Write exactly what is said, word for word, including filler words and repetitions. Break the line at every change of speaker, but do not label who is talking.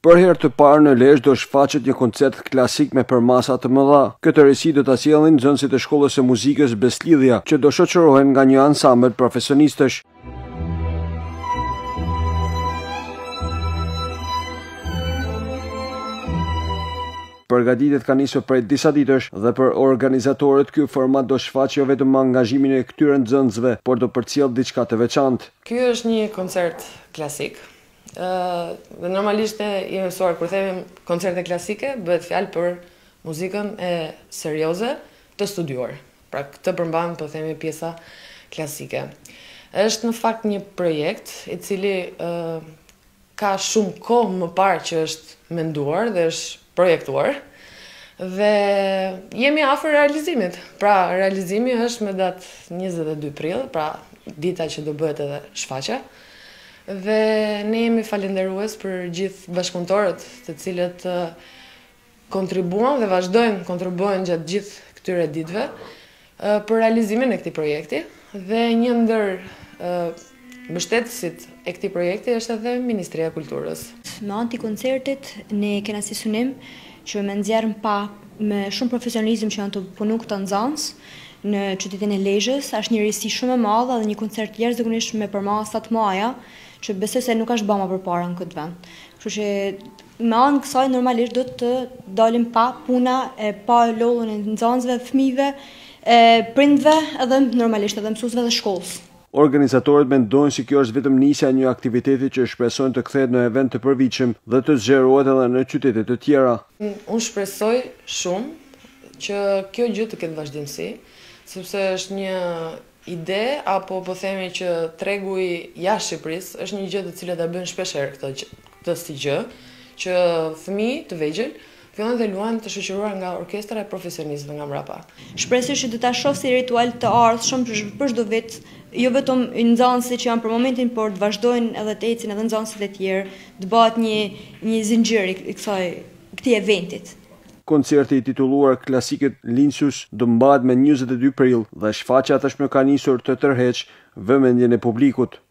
Për herë të parë në Lezhë do shfaqet një koncert klasik me përmasa të mëdha. Këtë risi do ta sjellin nxënësit e shkollës së muzikës Beslidhja, që do shoqërohen nga një ansambël profesionistësh. Përgatitet ka nisur prej disa ditësh dhe për organizatorët ky format do shfaqë jo vetëm angazhimin e këtyre nxënësve, por do përcjell diçka të veçantë.
Ky është një koncert klasik. Uh, dhe normalisht ne jemi mësuar kur themi koncerte klasike, bëhet fjalë për muzikën e serioze të studiuar. Pra këtë përmban po themi pjesa klasike. Është në fakt një projekt i cili uh, ka shumë kohë më parë që është menduar dhe është projektuar dhe jemi afër realizimit. Pra realizimi është me datë njëzet e dy prill, pra dita që do bëhet edhe shfaqja. Dhe ne jemi falënderues për gjithë bashkëpunëtorët të cilët uh, kontribuan dhe vazhdojnë kontribuojnë gjatë gjithë këtyre ditëve uh, për realizimin e këtij projekti dhe një ndër uh, mbështetësit e këtij projekti është edhe Ministria e Kulturës.
Me anë të koncertit ne kena si synim që me nxjerrën pa me shumë profesionalizëm që janë të punu këta nxënës në qytetin e Lezhës, është një risi shumë e madhe dhe një koncert jashtëzakonisht me përmasa të mëdha, që besoj se nuk është bëma përpara në këtë vend. Kështu që me anë kësaj normalisht do të dalim pa puna e pa lodhën e nxënësve, fëmijëve, e prindve edhe normalisht edhe mësuesve dhe shkollës.
Organizatorët mendojnë se kjo është vetëm nisja e një aktiviteti që shpresojnë të kthehet në event të përvitshëm dhe të zgjerohet edhe në qytete të tjera.
Unë shpresoj shumë që kjo gjë të ketë vazhdimsi, sepse është një ide apo po themi që tregu i jashtë Shqipërisë është një gjë të cilët e bëjnë shpeshherë këtë këtë si gjë, që fëmijë të vegjël fillojnë dhe luajnë të shoqëruar nga orkestra e profesionistëve nga mbrapa.
Shpresoj që do ta shoh si ritual të ardhshëm për çdo vit, jo vetëm nxënësit që janë për momentin, por të vazhdojnë edhe të ecin edhe nxënësit e tjerë, të bëhet një një zinxhir i kësaj këtij eventit.
Koncerti i titulluar Klasiket Linsus do mbahet me njëzet e dy prill dhe shfaqja tashmë ka nisur të tërheqë vëmendjen e publikut.